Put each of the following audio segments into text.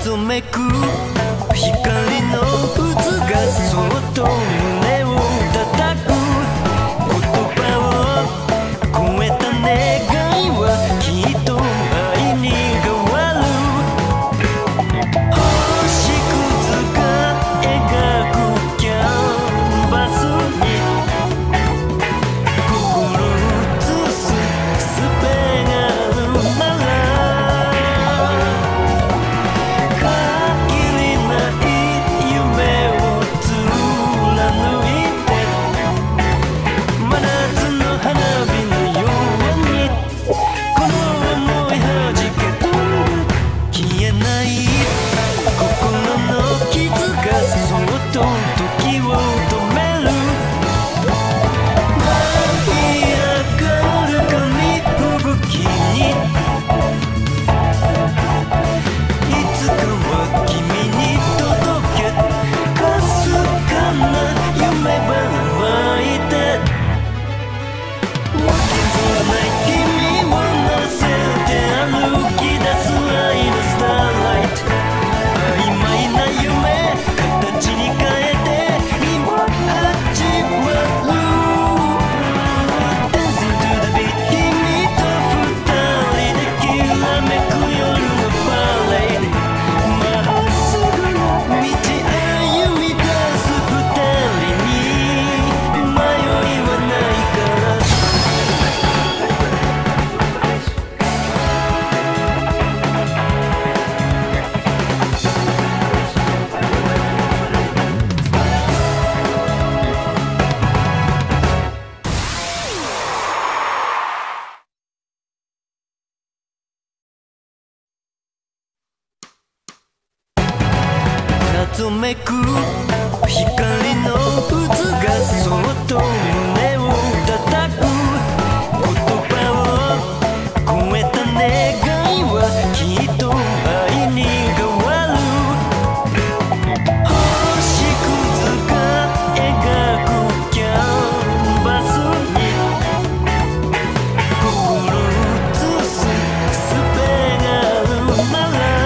謎めく光の渦がそっと胸を叩く言葉を超えた願いはきっと愛に変わる星屑が描くキャンバスに心映すすべがあるなら謎めく光の渦がそっと胸を叩く言葉を超えた願いはきっと愛に変わる星屑が描くキャンバスに心映すすべがあるなら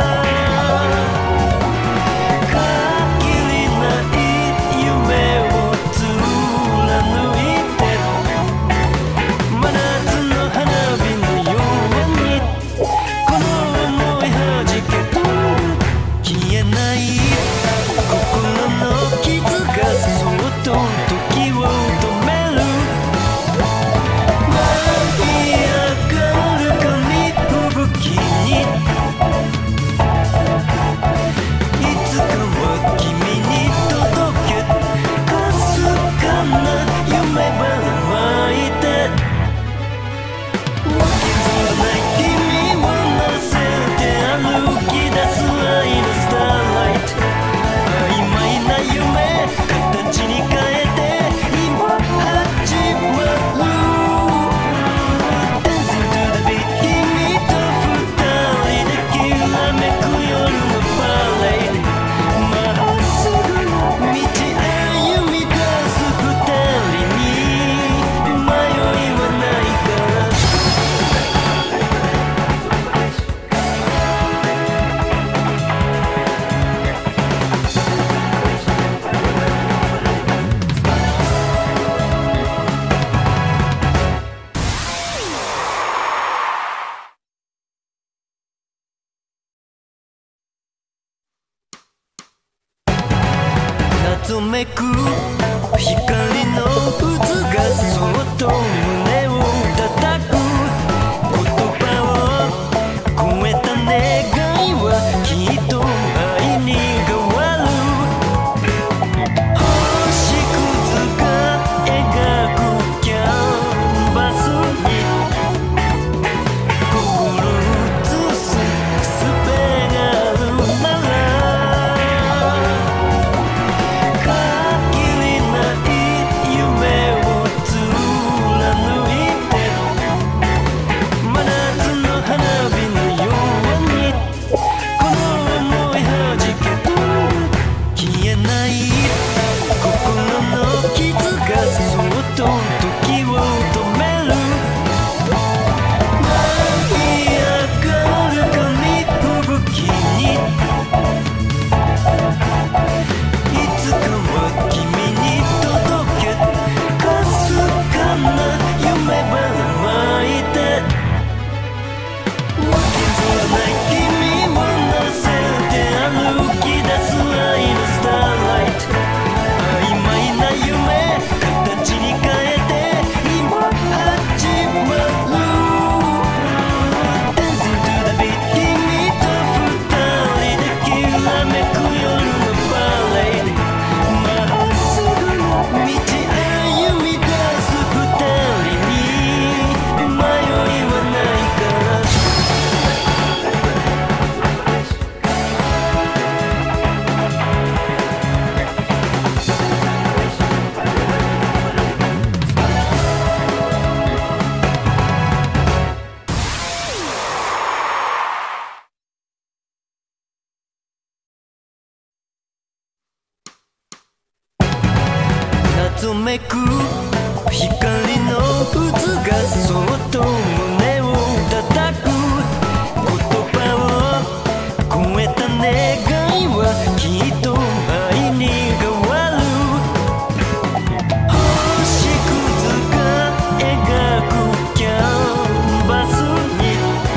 謎めく光の渦がそっと胸を叩く言葉を超えた願いはきっと愛に変わる星屑が描くキャンバスに心映すすべがあるなら限りない夢を貫謎めく光の渦がそっと胸を叩く言葉を超えた願いはきっと愛に変わる星屑が描くキャンバスに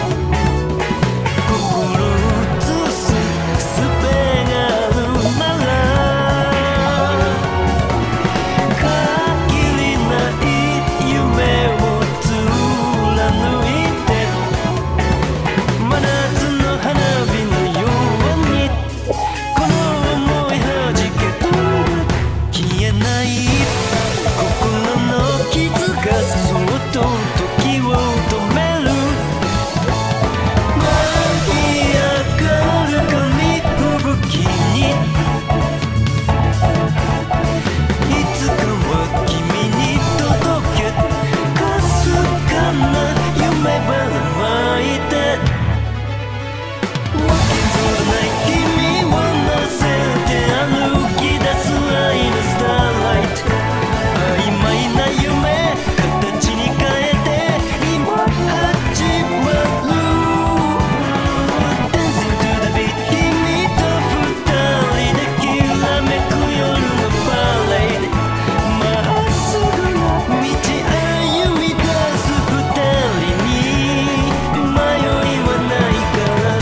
心映す術があるなら限りない夢を貫いて真夏の花火のようにこの想いはじけ飛ぶ消えない心の傷がそっと時を止める舞い上がる紙吹雪にいつかは君に届けかすかな夢ばらまいてわけづらない君を乗せて歩き出す愛のスターライト曖昧な夢形に変えて今始まる Dancing to the beat 君と二人できらめく夜のパレードまっすぐな道歩み出す二人に迷いはないから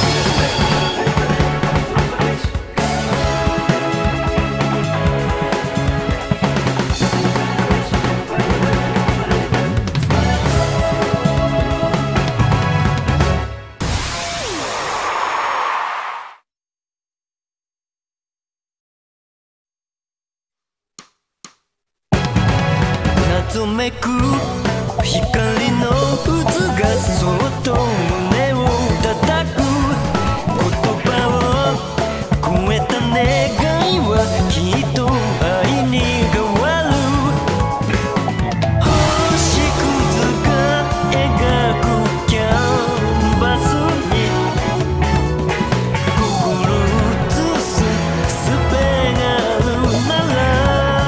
謎めく光の渦がそっと胸を叩く言葉を超えた願いはきっと愛に変わる星屑が描くキャンバスに心映す術があるなら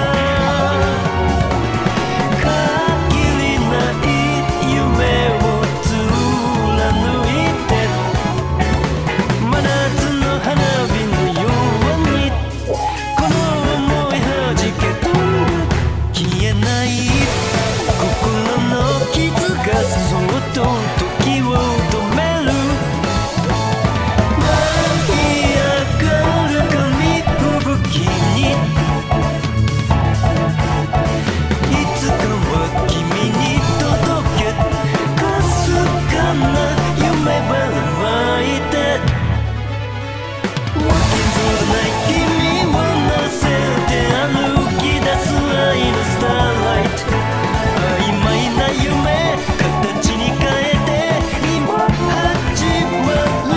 限りない夢を貫いて真夏の花火のようにこの想いはじけ飛ぶ消えない心の傷がそっと時を止める舞い上がる紙吹雪にいつかは君に届けかすかな夢ばらまいてわけづらない君を乗せて歩き出す愛のスターライト曖昧な夢形に変えて今始まる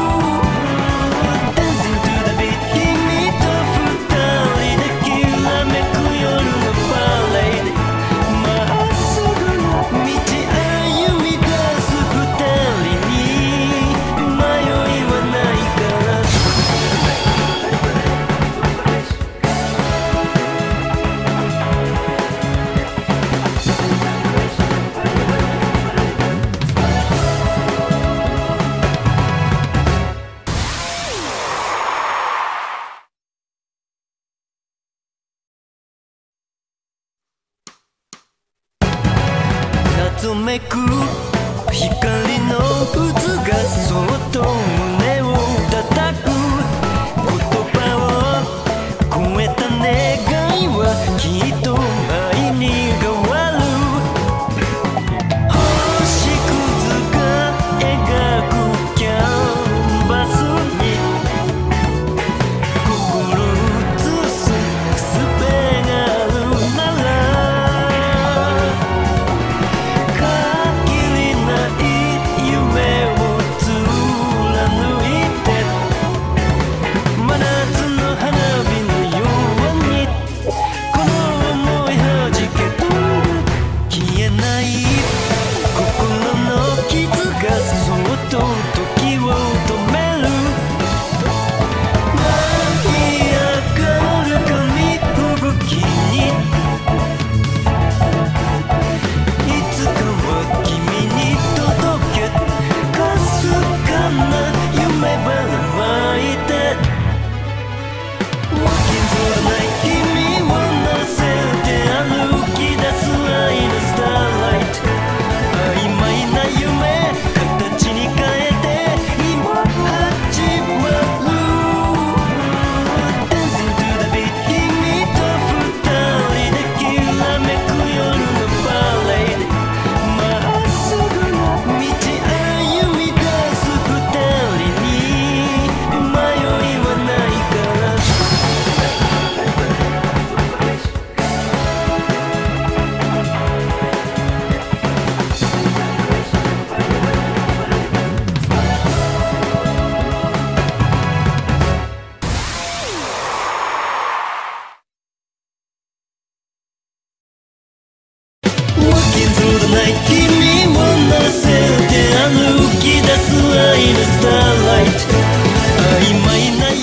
Dancing to the beat 君と二人できらめく夜のパレードまっすぐな道歩み出す二人に迷いはないから謎めく光の渦がそっと胸を叩く言葉を超えた願いはきっと愛に変わる星屑が描くキャンバスに心映す術があるなら限りない君を乗せて歩き出す愛のスターライト曖昧な